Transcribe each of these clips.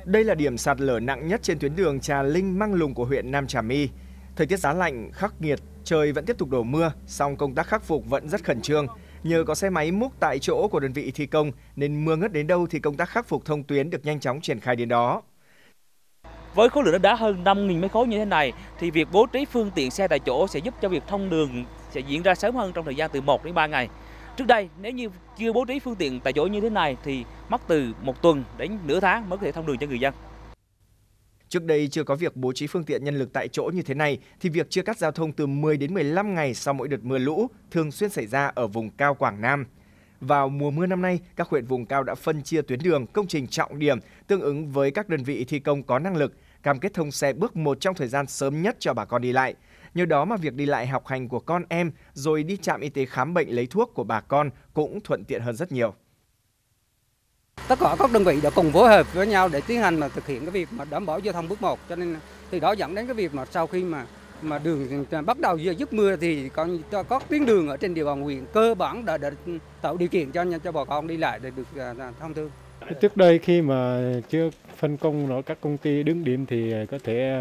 Đây là điểm sạt lở nặng nhất trên tuyến đường Trà Linh - Măng Lùng của huyện Nam Trà My. Thời tiết giá lạnh, khắc nghiệt, trời vẫn tiếp tục đổ mưa, song công tác khắc phục vẫn rất khẩn trương. Nhờ có xe máy múc tại chỗ của đơn vị thi công nên mưa ngớt đến đâu thì công tác khắc phục thông tuyến được nhanh chóng triển khai đến đó. Với khối lượng đất đá hơn 5.000 mét khối như thế này thì việc bố trí phương tiện xe tại chỗ sẽ giúp cho việc thông đường sẽ diễn ra sớm hơn trong thời gian từ 1 đến 3 ngày. Trước đây, nếu như chưa bố trí phương tiện tại chỗ như thế này thì mất từ 1 tuần đến nửa tháng mới có thể thông đường cho người dân. Trước đây chưa có việc bố trí phương tiện nhân lực tại chỗ như thế này thì việc chia cắt giao thông từ 10 đến 15 ngày sau mỗi đợt mưa lũ thường xuyên xảy ra ở vùng cao Quảng Nam. Vào mùa mưa năm nay, các huyện vùng cao đã phân chia tuyến đường, công trình trọng điểm tương ứng với các đơn vị thi công có năng lực, cam kết thông xe bước 1 trong thời gian sớm nhất cho bà con đi lại. Nhờ đó mà việc đi lại học hành của con em rồi đi trạm y tế khám bệnh lấy thuốc của bà con cũng thuận tiện hơn rất nhiều. Tất cả các đơn vị đã cùng phối hợp với nhau để tiến hành thực hiện cái việc đảm bảo giao thông bước 1, cho nên từ đó dẫn đến cái việc sau khi mà đường bắt đầu dứt mưa thì có tuyến đường ở trên địa bàn huyện cơ bản đã tạo điều kiện cho bà con đi lại để được thông thương. Trước đây khi mà chưa phân công nó các công ty đứng điểm thì có thể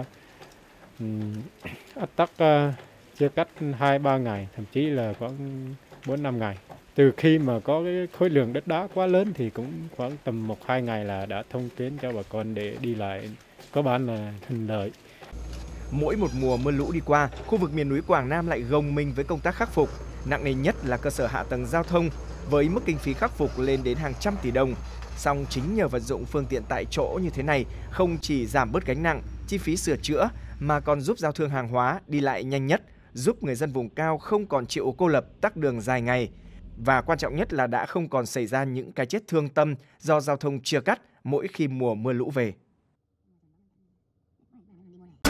ách tắc chia cắt 2-3 ngày, thậm chí là có 4-5 ngày. Từ khi mà có cái khối lượng đất đá quá lớn thì cũng khoảng tầm 1-2 ngày là đã thông tuyến cho bà con để đi lại có bản là thuận lợi. Mỗi một mùa mưa lũ đi qua, khu vực miền núi Quảng Nam lại gồng mình với công tác khắc phục. Nặng nề nhất là cơ sở hạ tầng giao thông với mức kinh phí khắc phục lên đến hàng trăm tỷ đồng. Song chính nhờ vận dụng phương tiện tại chỗ như thế này không chỉ giảm bớt gánh nặng, chi phí sửa chữa mà còn giúp giao thương hàng hóa đi lại nhanh nhất, giúp người dân vùng cao không còn chịu cô lập tắc đường dài ngày. Và quan trọng nhất là đã không còn xảy ra những cái chết thương tâm do giao thông chia cắt mỗi khi mùa mưa lũ về.